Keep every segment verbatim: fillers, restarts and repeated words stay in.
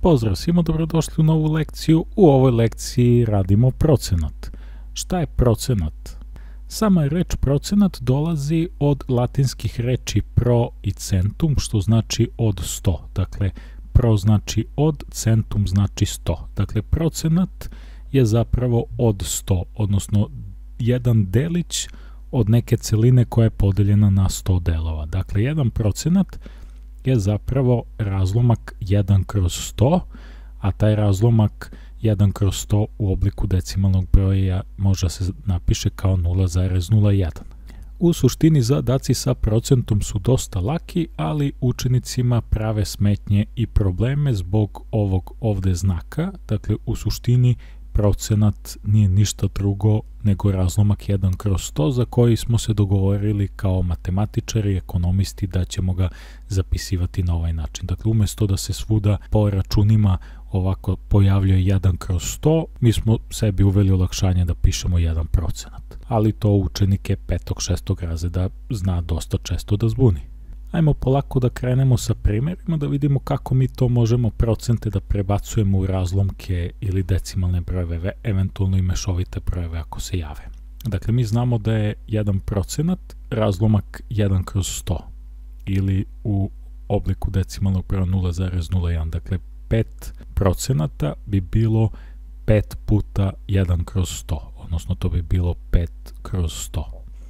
Pozdrav svima, dobrodošli u novu lekciju. U ovoj lekciji radimo procenat. Šta je procenat? Sama reč procenat dolazi od latinskih reči pro i centum, što znači od sto. Dakle, pro znači od, centum znači sto. Dakle, procenat je zapravo od sto, odnosno jedan delić od neke celine koja je podeljena na sto delova. Dakle, jedan procenat je zapravo razlomak jedan kroz sto, a taj razlomak jedan kroz sto u obliku decimalnog broja može se napiše kao nula zarez nula jedan. U suštini zadaci sa procentom su dosta laki, ali učenicima prave smetnje i probleme zbog ovog ovde znaka. Dakle, u suštini procenat nije ništa drugo nego razlomak jedan kroz sto za koji smo se dogovorili kao matematičari i ekonomisti da ćemo ga zapisivati na ovaj način. Dakle, umesto da se svuda po računima ovako pojavljuje jedan kroz sto, mi smo sebi uveli olakšanje da pišemo jedan procenat. Ali to učenike petog, šestog razreda zna dosta često da zbuni. Ajmo polako da krenemo sa primjerima, da vidimo kako mi to možemo procente da prebacujemo u razlomke ili decimalne brojeve, eventualno i mešovite brojeve ako se jave. Dakle, mi znamo da je jedan procenat razlomak jedan kroz sto ili u obliku decimalnog broja nula zarez nula jedan. Dakle, pet procenata bi bilo pet puta jedan kroz sto, odnosno to bi bilo pet kroz sto.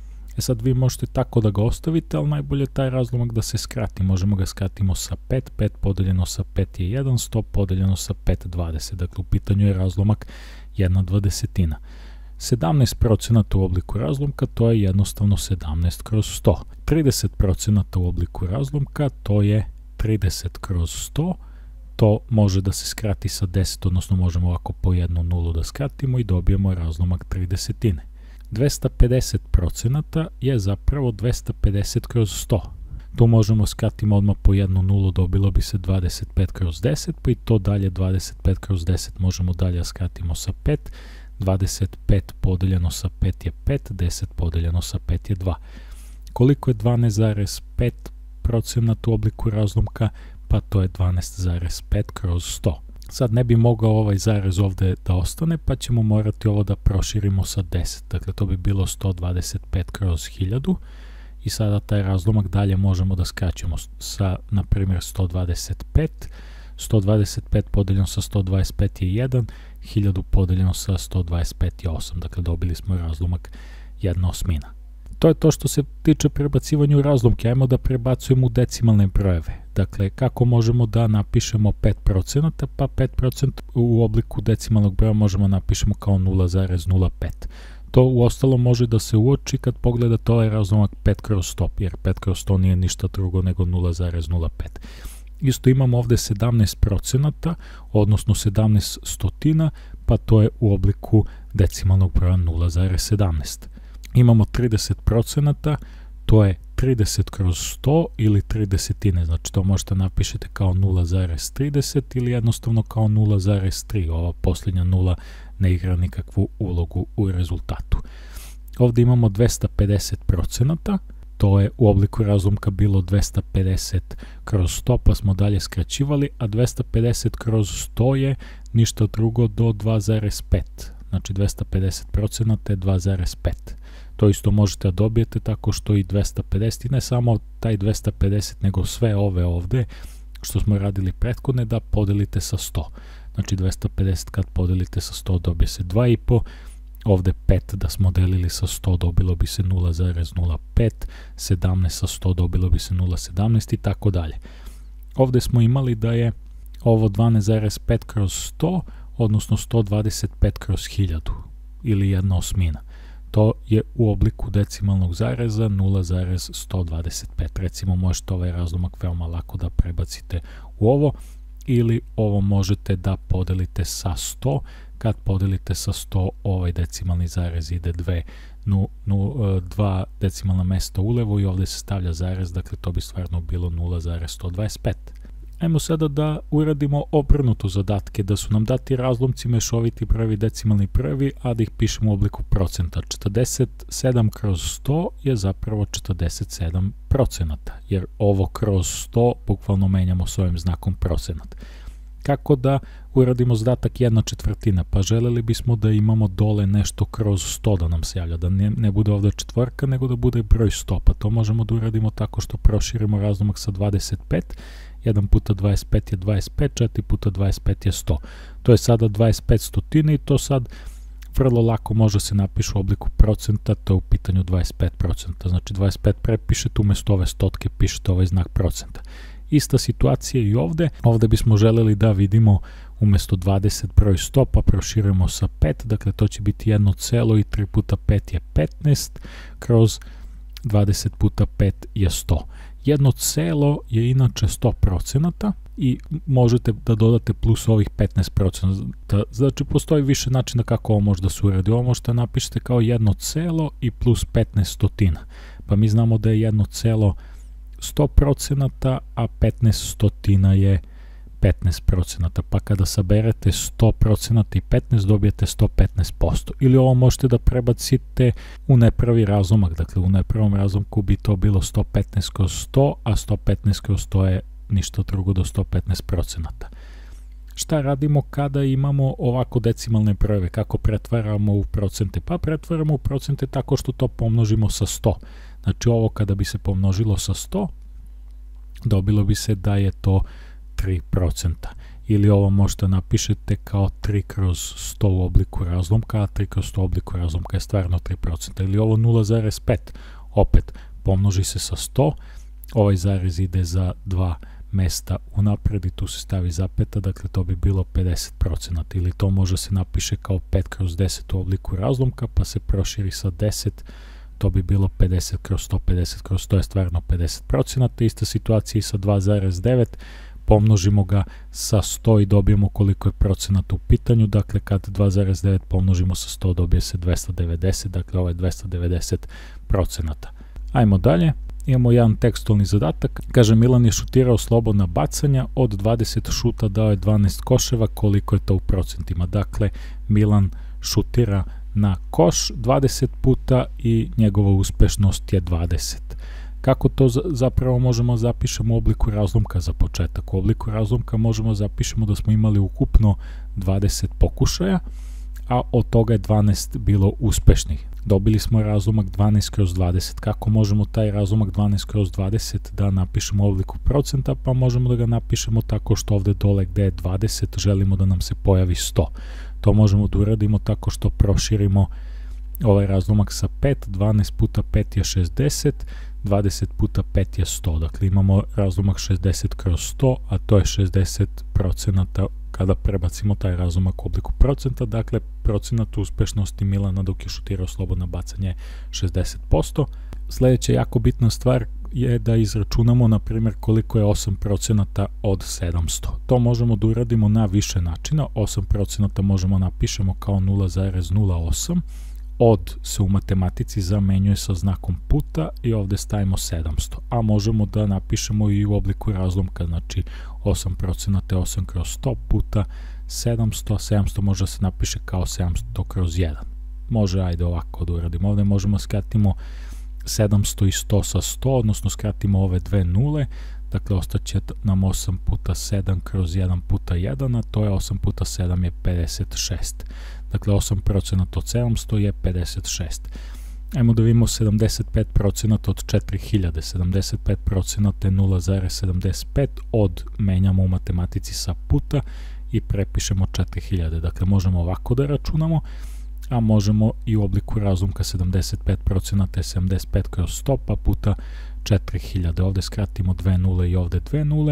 E sad vi možete tako da ga ostavite, ali najbolje taj razlomak da se skrati. Možemo ga skratimo sa pet, pet podeljeno sa pet je jedan, sto podeljeno sa pet dvadeset. Dakle, u pitanju je razlomak jedna dvadesetina. sedamnaest procenata u obliku razlomka, to je jednostavno sedamnaest kroz sto. trideset procenata u obliku razlomka, to je trideset kroz sto. To može da se skrati sa deset, odnosno možemo ovako po jednu nulu da skratimo i dobijemo razlomak tridesetine. dvesta pedeset procenata je zapravo dvesta pedeset kroz sto. Tu možemo skratiti odmah po jednu nulu, dobilo bi se dvadeset pet kroz deset, pa i to dalje dvadeset pet kroz deset možemo dalje skratimo sa pet. dvadeset pet podeljeno sa pet je pet, deset podeljeno sa pet je dva. Koliko je dvanaest zarez pet procenata u obliku razlomka? Pa to je dvanaest zarez pet kroz sto. Sad ne bi mogao ovaj zarez ovde da ostane, pa ćemo morati ovo da proširimo sa deset. Dakle, to bi bilo sto dvadeset pet kroz hiljadu i sada taj razlomak dalje možemo da skraćemo sa, na primjer, sto dvadeset pet. sto dvadeset pet podeljeno sa sto dvadeset pet je jedan, hiljadu podeljeno sa sto dvadeset pet je osam. Dakle, dobili smo razlomak jedna osmina. To je to što se tiče prebacivanja u razlomke. Ajmo da prebacujemo u decimalne brojeve. Dakle, kako možemo da napišemo pet procenata? Pa pet procenata u obliku decimalnog broja možemo napišemo kao nula zarez nula pet. To u ostalom može da se uoči kad pogledate ovaj razlomak pet kroz sto, jer pet kroz sto nije ništa drugo nego nula zarez nula pet. Isto imamo ovde sedamnaest procenata, odnosno sedamnaest stotina, pa to je u obliku decimalnog broja nula zarez sedamnaest. Imamo trideset procenata, to je trideset kroz sto ili tri desetine, znači to možete napišete kao nula zarez trideset ili jednostavno kao nula zarez tri, ova posljednja nula ne igra nikakvu ulogu u rezultatu. Ovde imamo dvesta pedeset procenata, to je u obliku razlomka bilo dvesta pedeset kroz sto, pa smo dalje skraćivali, a dvesta pedeset kroz sto je ništa drugo do dva zarez pet, znači dvesta pedeset procenata je dva zarez pet. To isto možete da dobijete tako što i dvesta pedeset, i ne samo taj dvesta pedeset, nego sve ove ovde, što smo radili prethodne, da podelite sa sto. Znači dvesta pedeset kad podelite sa sto dobije se dva i po, ovde pet da smo delili sa sto dobilo bi se nula zarez nula pet, sedamnaest sa sto dobilo bi se nula zarez sedamnaest i tako dalje. Ovde smo imali da je ovo dvanaest zarez pet kroz sto, odnosno sto dvadeset pet kroz hiljadu ili jedna osmina. To je u obliku decimalnog zareza nula zarez sto dvadeset pet. Recimo, možete ovaj razlomak veoma lako da prebacite u ovo ili ovo možete da podelite sa sto. Kad podelite sa sto, ovaj decimalni zarez ide dve, nu, nu, dva decimalna mesta ulevo i ovde se stavlja zarez, dakle to bi stvarno bilo nula zarez sto dvadeset pet. Ajmo sada da uradimo obrnuto zadatke, da su nam dati razlomci, mešoviti brojevi, decimalni brojevi, a da ih pišemo u obliku procenta. četrdeset sedam kroz sto je zapravo četrdeset sedam procenata, jer ovo kroz sto bukvalno menjamo s ovim znakom procenat. Kako da uradimo zadatak jedna četvrtina? Pa želeli bismo da imamo dole nešto kroz sto da nam se javlja, da ne, ne bude ovdje četvorka, nego da bude broj sto. Pa to možemo da uradimo tako što proširimo razlomak sa dvadeset pet. jedan puta dvadeset pet je dvadeset pet, četiri puta dvadeset pet je sto. To je sada dvadeset pet stotine i to sad vrlo lako može se napiše u obliku procenta, to je u pitanju dvadeset pet procenta. Znači dvadeset pet prepišete, umjesto ove stotke pišete ovaj znak procenta. Ista situacija i ovdje. Ovdje bismo želeli da vidimo umjesto dvadeset broj sto, pa proširujemo sa pet, dakle to će biti jedno celo i tri puta pet je petnaest, kroz dvadeset puta pet je sto. Jedno celo je inače sto procenata i možete da dodate plus ovih petnaest procenata. Znači postoji više načina kako ovo može da se uradi. Ovo možete napišete kao jedno celo i plus petnaest stotina. Pa mi znamo da je jedno celo sto procenata, a petnaest stotina je petnaest procenata. Pa kada saberete sto procenata i petnaest dobijete sto petnaest posto. Ili ovo možete da prebacite u nepravi razlomak. Dakle, u nepravom razlomku bi to bilo sto petnaest kroz sto, a sto petnaest kroz sto je ništa drugo do sto petnaest procenata. Šta radimo kada imamo ovako decimalne brojeve? Kako pretvaramo u procente? Pa pretvaramo u procente tako što to pomnožimo sa sto. Znači ovo kada bi se pomnožilo sa sto, dobilo bi se da je to tri procenta. Ili ovo možete napišete kao tri kroz sto u obliku razlomka, a tri kroz sto u obliku razlomka je stvarno tri procenta. Ili ovo nula zarez pet, opet pomnoži se sa sto, ovaj zarez ide za dva mesta unapred i tu se stavi zapeta, dakle to bi bilo pedeset procenata. Ili to može se napiše kao pet kroz deset u obliku razlomka, pa se proširi sa deset, to bi bilo pedeset kroz sto, pedeset kroz sto je stvarno pedeset procenata. Ista situacija i sa dva zarez devet, pomnožimo ga sa sto i dobijemo koliko je procenata u pitanju, dakle kad dva zarez devet pomnožimo sa sto dobije se dvesta devedeset, dakle ovo je dvesta devedeset procenata. Ajmo dalje, imamo jedan tekstualni zadatak, kaže Milan je šutirao slobodna bacanja, od dvadeset šuta dao je dvanaest koševa, koliko je to u procentima? Dakle, Milan šutira na koš dvadeset puta i njegova uspešnost je dvadeset. Kako to zapravo možemo zapišemo u obliku razlomka za početak? U obliku razlomka možemo zapišemo da smo imali ukupno dvadeset pokušaja, a od toga je dvanaest bilo uspešnih. Dobili smo razlomak dvanaest kroz dvadeset. Kako možemo taj razlomak dvanaest kroz dvadeset da napišemo u obliku procenta? Pa možemo da ga napišemo tako što ovdje dole gde je dvadeset želimo da nam se pojavi sto. To možemo da uradimo tako što proširimo ovaj razlomak sa pet, dvanaest puta pet je šezdeset, dvadeset puta pet je sto. Dakle, imamo razlomak šezdeset kroz sto, a to je šezdeset procenata kada prebacimo taj razlomak u obliku procenta. Dakle, procenat uspešnosti Milana dok je šutirao slobodno bacanje šezdeset posto. Sljedeća jako bitna stvar je da izračunamo, na primjer, koliko je osam procenata od sedamsto. To možemo da uradimo na više načina. osam procenata možemo napišemo kao nula zarez nula osam. Od se u matematici zamenjuje sa znakom puta i ovdje stavimo sedamsto. A možemo da napišemo i u obliku razlomka, znači osam procenata je osam kroz sto puta sedamsto, a sedamsto može se napiše kao sedamsto kroz jedan. Može, ajde ovako da uradimo. Ovdje možemo skratimo sedamsto i sto sa sto, odnosno skratimo ove dve nule, dakle ostaće nam osam puta sedam kroz jedan puta jedan, a to je osam puta sedam je pedeset šest. Dakle, osam procenata od sedamsto je pedeset šest. Ajmo da vidimo sedamdeset pet procenata od četiri hiljade. sedamdeset pet procenata je nula zarez sedamdeset pet, od menjamo u matematici sa puta i prepišemo četiri hiljade. Dakle, možemo ovako da računamo, a možemo i u obliku razlomka sedamdeset pet procenata je sedamdeset pet kroz sto, pa puta četiri hiljade. Ovdje skratimo dve nule i ovdje dve nule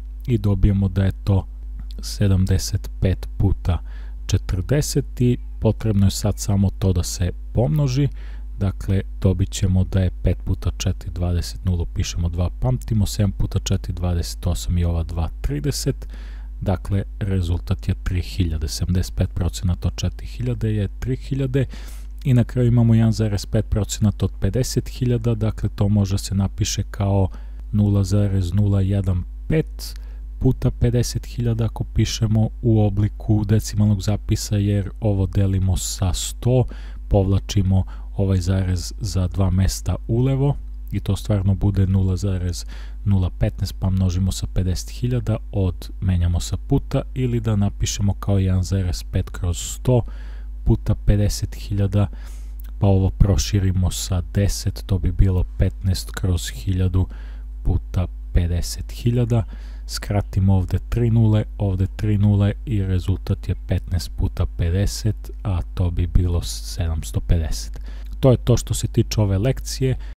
i dobijemo da je to sedamdeset pet puta četrdeset i potrebno je sad samo to da se pomnoži. Dakle, dobit ćemo da je pet puta četiri, dvadeset, nulu pišemo dva, pamtimo, sedam puta četiri, dvadeset osam i ova dva, trideset. Dakle, rezultat je tri hiljade. sedamdeset pet procenata od četiri hiljade je tri hiljade i na kraju imamo jedan zarez pet procenata od pedeset hiljada, dakle to može se napiše kao nula zarez nula jedan pet puta pedeset hiljada ako pišemo u obliku decimalnog zapisa, jer ovo delimo sa sto, povlačimo ovaj zarez za dva mesta ulevo i to stvarno bude nula zarez nula zarez petnaest pa množimo sa pedeset hiljada, od menjamo sa puta, ili da napišemo kao jedan zarez pet kroz sto puta pedeset hiljada, pa ovo proširimo sa deset, to bi bilo petnaest kroz hiljadu puta pedeset hiljada, skratimo ovde tri nule, ovde tri nule i rezultat je petnaest puta pedeset, a to bi bilo sedamsto pedeset. To je to što se tiče ove lekcije.